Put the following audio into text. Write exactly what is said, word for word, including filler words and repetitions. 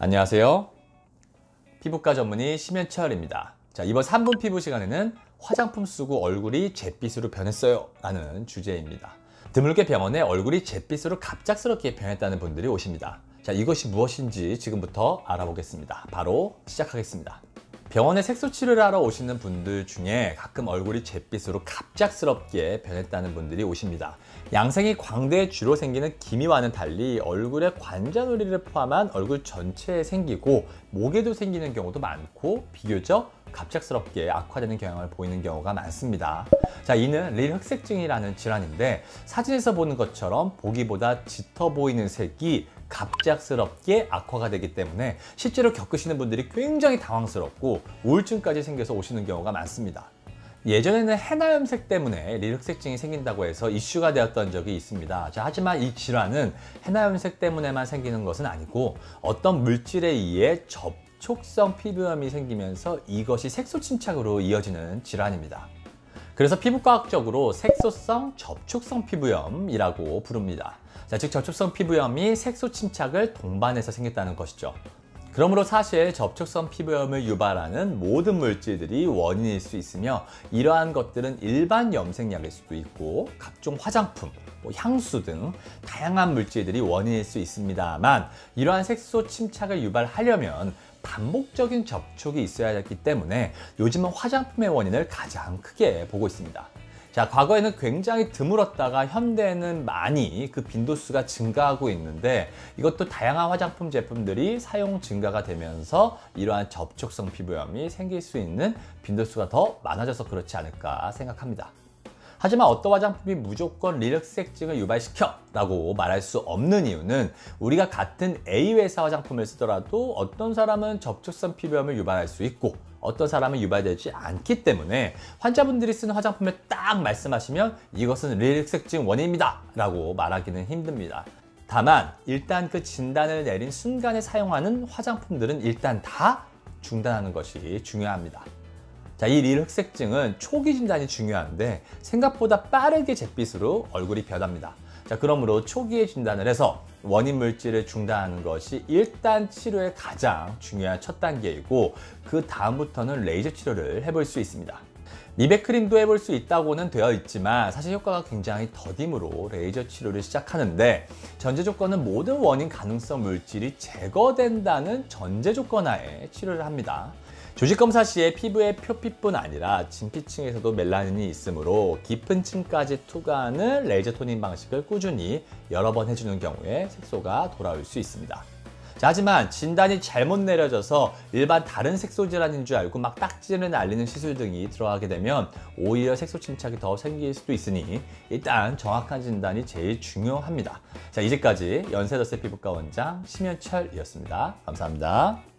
안녕하세요. 피부과 전문의 심현철입니다. 자, 이번 삼 분 피부 시간에는 화장품 쓰고 얼굴이 잿빛으로 변했어요 라는 주제입니다. 드물게 병원에 얼굴이 잿빛으로 갑작스럽게 변했다는 분들이 오십니다. 자, 이것이 무엇인지 지금부터 알아보겠습니다. 바로 시작하겠습니다. 병원에 색소 치료를 하러 오시는 분들 중에 가끔 얼굴이 잿빛으로 갑작스럽게 변했다는 분들이 오십니다. 양생이 광대에 주로 생기는 기미와는 달리 얼굴에 관자놀이를 포함한 얼굴 전체에 생기고 목에도 생기는 경우도 많고 비교적 갑작스럽게 악화되는 경향을 보이는 경우가 많습니다. 자, 이는 릴흑색증이라는 질환인데 사진에서 보는 것처럼 보기보다 짙어 보이는 색이 갑작스럽게 악화가 되기 때문에 실제로 겪으시는 분들이 굉장히 당황스럽고 우울증까지 생겨서 오시는 경우가 많습니다. 예전에는 해나 염색 때문에 릴흑색증이 생긴다고 해서 이슈가 되었던 적이 있습니다. 자, 하지만 이 질환은 해나 염색 때문에만 생기는 것은 아니고 어떤 물질에 의해 접촉성 피부염이 생기면서 이것이 색소 침착으로 이어지는 질환입니다. 그래서 피부과학적으로 색소성 접촉성 피부염이라고 부릅니다. 자, 즉 접촉성 피부염이 색소 침착을 동반해서 생겼다는 것이죠. 그러므로 사실 접촉성 피부염을 유발하는 모든 물질들이 원인일 수 있으며 이러한 것들은 일반 염색약일 수도 있고 각종 화장품, 뭐 향수 등 다양한 물질들이 원인일 수 있습니다만 이러한 색소 침착을 유발하려면 반복적인 접촉이 있어야 했기 때문에 요즘은 화장품의 원인을 가장 크게 보고 있습니다. 자, 과거에는 굉장히 드물었다가 현대에는 많이 그 빈도수가 증가하고 있는데 이것도 다양한 화장품 제품들이 사용 증가가 되면서 이러한 접촉성 피부염이 생길 수 있는 빈도수가 더 많아져서 그렇지 않을까 생각합니다. 하지만 어떤 화장품이 무조건 릴흑색증을 유발시켜 라고 말할 수 없는 이유는 우리가 같은 A 회사 화장품을 쓰더라도 어떤 사람은 접촉성 피부염을 유발할 수 있고 어떤 사람은 유발되지 않기 때문에 환자분들이 쓰는 화장품을 딱 말씀하시면 이것은 릴흑색증 원인입니다 라고 말하기는 힘듭니다. 다만 일단 그 진단을 내린 순간에 사용하는 화장품들은 일단 다 중단하는 것이 중요합니다. 자, 이 릴흑색증은 초기 진단이 중요한데 생각보다 빠르게 잿빛으로 얼굴이 변합니다. 자, 그러므로 초기에 진단을 해서 원인 물질을 중단하는 것이 일단 치료의 가장 중요한 첫 단계이고 그 다음부터는 레이저 치료를 해볼 수 있습니다. 미백 크림도 해볼 수 있다고는 되어 있지만 사실 효과가 굉장히 더디므로 레이저 치료를 시작하는데 전제 조건은 모든 원인 가능성 물질이 제거된다는 전제 조건 하에 치료를 합니다. 조직 검사 시에 피부의 표피뿐 아니라 진피층에서도 멜라닌이 있으므로 깊은 층까지 투과하는 레이저 토닝 방식을 꾸준히 여러 번 해주는 경우에 색소가 돌아올 수 있습니다. 자, 하지만 진단이 잘못 내려져서 일반 다른 색소 질환인 줄 알고 막 딱지를 날리는 시술 등이 들어가게 되면 오히려 색소 침착이 더 생길 수도 있으니 일단 정확한 진단이 제일 중요합니다. 자, 이제까지 연세더스 피부과 원장 심현철이었습니다. 감사합니다.